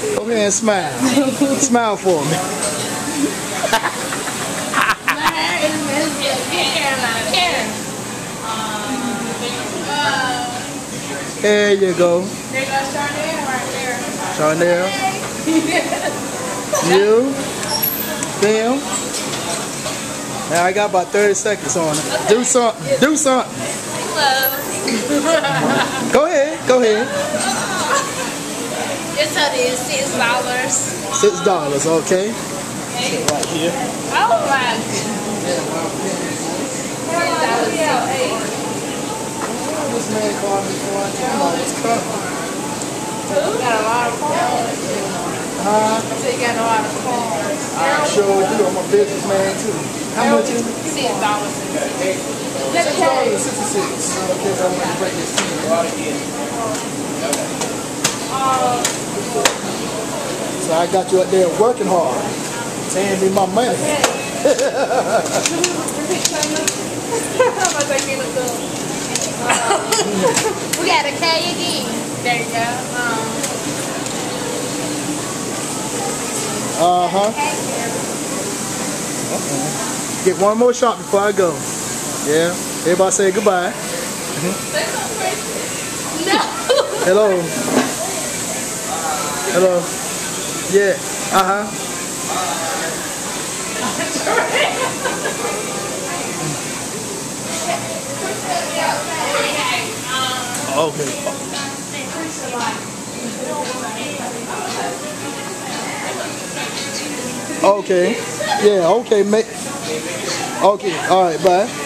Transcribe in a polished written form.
Go ahead and smile. Smile for me. There you go. There goes Charnel right there. Charnel. You. Them. Now I got about 30 seconds on it. Do something. Do something. Hello. Go ahead. Go ahead. This hoodie is $6. $6, okay. Right here. Oh my goodness. This man called me for a time. It's coming. You got a lot of cars. Huh? So you got a lot of cars. I sure do. I'm a businessman too. How much is it? $6. $6.66. Okay, but I'm going to break this to you. So I got you up there working hard. Paying me my money. Okay. We got a K again. There you go. Get one more shot before I go. Yeah. Everybody say goodbye. No. Hello. Hello. Yeah. Okay. Okay. Yeah, okay, mate. Okay, alright, bye.